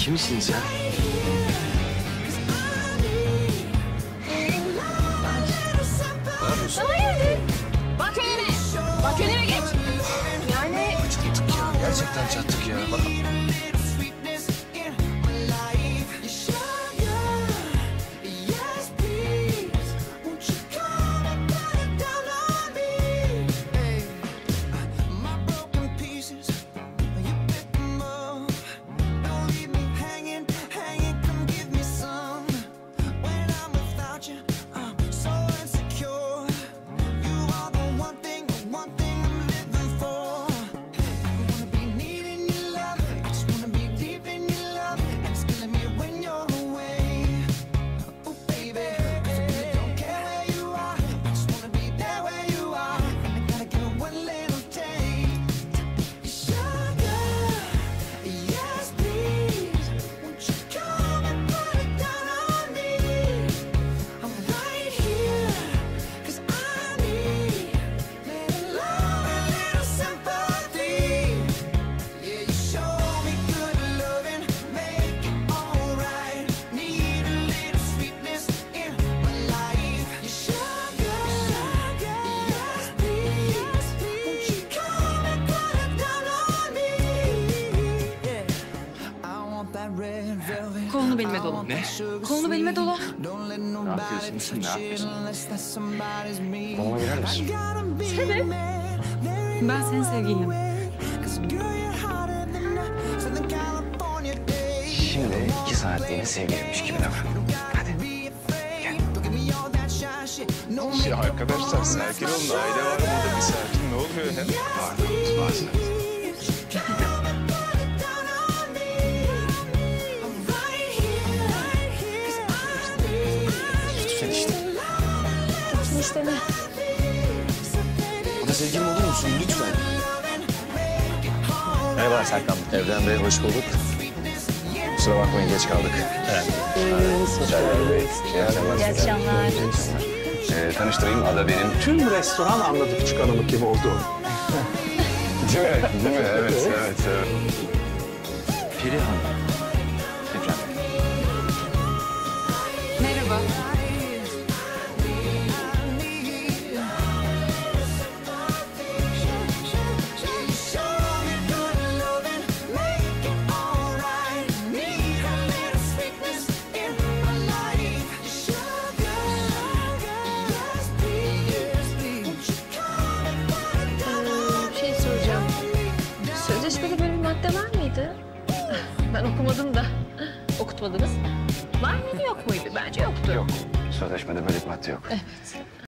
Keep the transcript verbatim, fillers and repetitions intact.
Kimsin sen? Ne yapıyorsun? Hayırdır? Bak önüne. Bak önüne geç. Yani... Çattık ya. Gerçekten çattık ya. Bak. Kolunu belime dola. Ne? Kolunu belime dola. Ne yapıyorsun? Ne yapıyorsun? Koluma girer misin? Sebep? Ben senin sevgilinim. Şimdi iki saatliğine sevgiliymiş gibi davran. Hadi. Gel. Ya arkadaşlar sakin olun. Aile var burada, bir sakin. Ne oluyor hem? Pardon, bazen. Lütfen işte. Lütfen işte ne? Bana sevgilim olur musun? Lütfen. Merhaba Serkan. Evren Bey, hoş bulduk. Kusura bakmayın, geç kaldık. Evet. Serdar Bey. İyi akşamlar. İyi akşamlar. Ee, tanıştırayım, Ada benim. Tüm restoran anladı küçük hanımın kim olduğunu. Değil mi? Değil mi? Evet, evet, evet. Peri Hanım. Evren Bey. Merhaba. Bir şey soracağım. Sözleşmede böyle bir madde var mıydı? Ben okumadım da. Okutmadınız. Var mıydı yok muydu? Bence yoktu. Yok. Sözleşmede böyle bir madde yok. Evet.